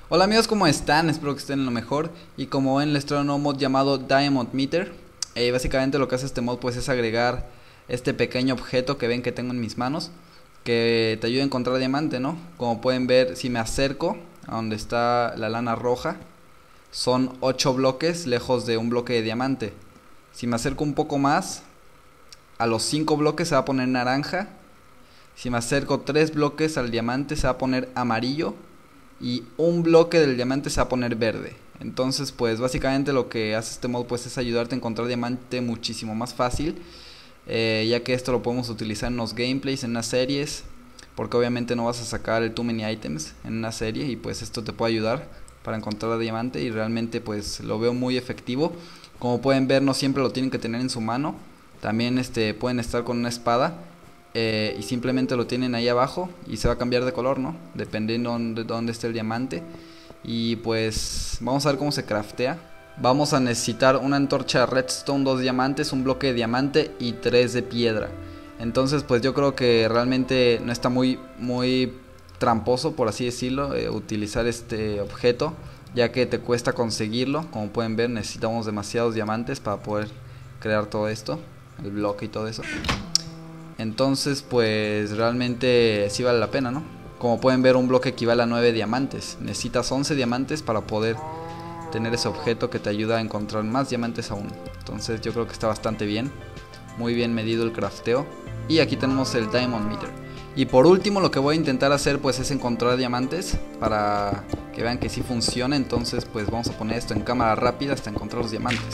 Hola amigos, ¿cómo están? Espero que estén en lo mejor. Y como ven, les traigo un nuevo mod llamado Diamond Meter. Básicamente lo que hace este mod pues es agregar este pequeño objeto que ven que tengo en mis manos, que te ayuda a encontrar diamante, ¿no? Como pueden ver, si me acerco a donde está la lana roja, son 8 bloques lejos de un bloque de diamante. Si me acerco un poco más, a los 5 bloques se va a poner naranja. Si me acerco 3 bloques al diamante se va a poner amarillo. Y un bloque del diamante se va a poner verde. Entonces pues básicamente lo que hace este mod pues es ayudarte a encontrar diamante muchísimo más fácil, ya que esto lo podemos utilizar en los gameplays, en las series, porque obviamente no vas a sacar el too many items en una serie, y pues esto te puede ayudar para encontrar diamante, y realmente pues lo veo muy efectivo. Como pueden ver, no siempre lo tienen que tener en su mano, también pueden estar con una espada, y simplemente lo tienen ahí abajo y se va a cambiar de color, ¿no? Dependiendo de dónde esté el diamante. Y pues vamos a ver cómo se craftea. Vamos a necesitar una antorcha redstone, 2 diamantes, un bloque de diamante y 3 de piedra. Entonces pues yo creo que realmente no está muy tramposo, por así decirlo, utilizar este objeto, ya que te cuesta conseguirlo. Como pueden ver, necesitamos demasiados diamantes para poder crear todo esto, el bloque y todo eso. Entonces pues realmente sí vale la pena, ¿no? Como pueden ver, un bloque equivale a 9 diamantes. Necesitas 11 diamantes para poder tener ese objeto que te ayuda a encontrar más diamantes aún. Entonces yo creo que está bastante bien. Muy bien medido el crafteo. Y aquí tenemos el Diamond Meter. Y por último lo que voy a intentar hacer pues es encontrar diamantes, para que vean que sí funciona. Entonces pues vamos a poner esto en cámara rápida hasta encontrar los diamantes.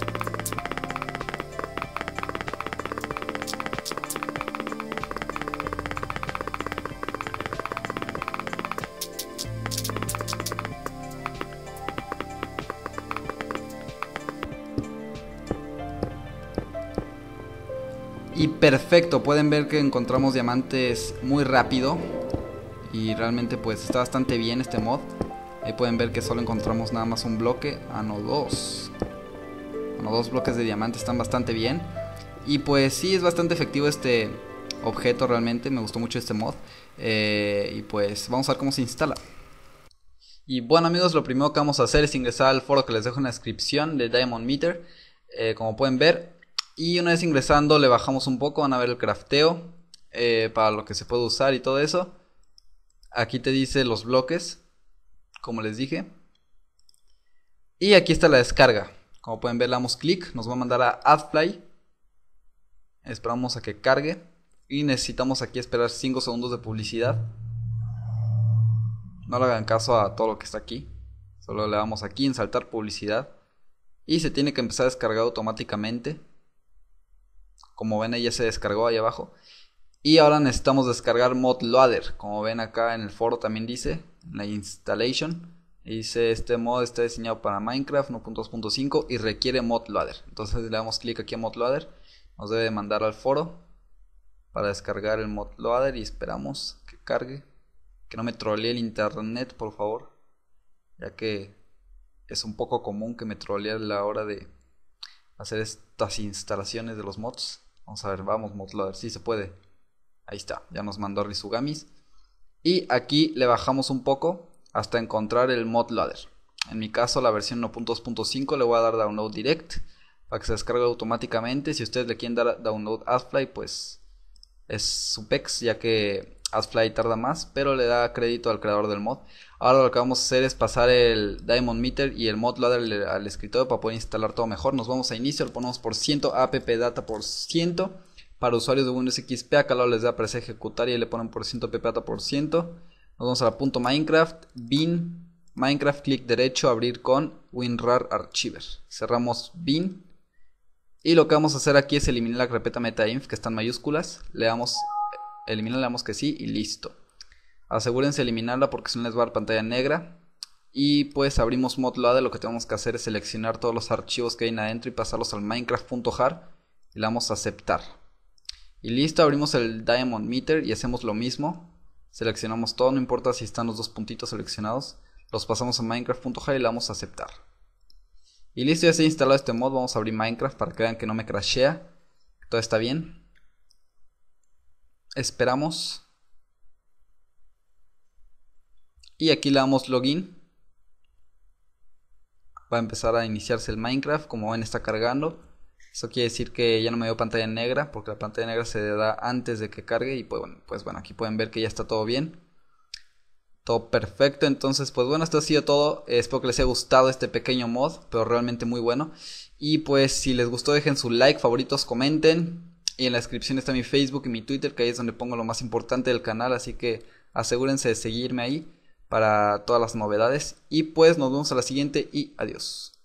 Y perfecto, pueden ver que encontramos diamantes muy rápido. Y realmente pues está bastante bien este mod. Ahí pueden ver que solo encontramos nada más un bloque. No, dos. Bueno, 2 bloques de diamante, están bastante bien. Y pues sí, es bastante efectivo este objeto realmente. Me gustó mucho este mod. Y pues vamos a ver cómo se instala. Y bueno amigos, lo primero que vamos a hacer es ingresar al foro que les dejo en la descripción de Diamond Meter, como pueden ver. Y una vez ingresando le bajamos un poco, van a ver el crafteo, para lo que se puede usar y todo eso. Aquí te dice los bloques, como les dije. Y aquí está la descarga. Como pueden ver, le damos clic, nos va a mandar a AdFly. Esperamos a que cargue. Y necesitamos aquí esperar 5 segundos de publicidad. No le hagan caso a todo lo que está aquí. Solo le damos aquí en saltar publicidad. Y se tiene que empezar a descargar automáticamente. Como ven, ya se descargó ahí abajo. Y ahora necesitamos descargar ModLoader. Como ven acá en el foro también dice, en la installation, dice: este mod está diseñado para Minecraft 1.2.5 y requiere ModLoader. Entonces le damos clic aquí a ModLoader. Nos debe mandar al foro para descargar el ModLoader y esperamos que cargue. Que no me trolee el internet, por favor, ya que es un poco común que me trolee a la hora de hacer estas instalaciones de los mods. Vamos a ver, vamos ModLoader, sí se puede. Ahí está, ya nos mandó Rizugamis. Y aquí le bajamos un poco hasta encontrar el ModLoader. En mi caso la versión 1.2.5, le voy a dar Download Direct para que se descargue automáticamente. Si ustedes le quieren dar Download AdFly, pues es su pex, ya que AdFly tarda más, pero le da crédito al creador del mod. Ahora lo que vamos a hacer es pasar el Diamond Meter y el ModLoader al escritorio para poder instalar todo mejor. Nos vamos a inicio, lo ponemos por ciento, app data por ciento. Para usuarios de Windows XP, acá lo les da aparecer ejecutar y le ponen por ciento app data por ciento. Nos vamos a la punto Minecraft, bin, Minecraft, clic derecho, abrir con WinRAR Archiver. Cerramos bin. Y lo que vamos a hacer aquí es eliminar la carpeta metainf, que está en mayúsculas. Le damos eliminar, le damos que sí y listo. Asegúrense de eliminarla porque si no les va a dar pantalla negra. Y pues abrimos ModLoader. Lo que tenemos que hacer es seleccionar todos los archivos que hay adentro y pasarlos al minecraft.jar. Y le damos a aceptar. Y listo, abrimos el Diamond Meter y hacemos lo mismo. Seleccionamos todo, no importa si están los dos puntitos seleccionados. Los pasamos a minecraft.jar y le damos a aceptar. Y listo, ya se ha instalado este mod. Vamos a abrir Minecraft para que vean que no me crashea. Todo está bien. Esperamos. Y aquí le damos login. va a empezar a iniciarse el Minecraft. Como ven, está cargando. Eso quiere decir que ya no me dio pantalla negra, porque la pantalla negra se da antes de que cargue. Y pues bueno, aquí pueden ver que ya está todo bien, todo perfecto. Entonces pues bueno, esto ha sido todo. Espero que les haya gustado este pequeño mod, pero realmente muy bueno. Y pues si les gustó, dejen su like, favoritos, comenten. Y en la descripción está mi Facebook y mi Twitter, que ahí es donde pongo lo más importante del canal. Así que asegúrense de seguirme ahí para todas las novedades. Y pues nos vemos a la siguiente y adiós.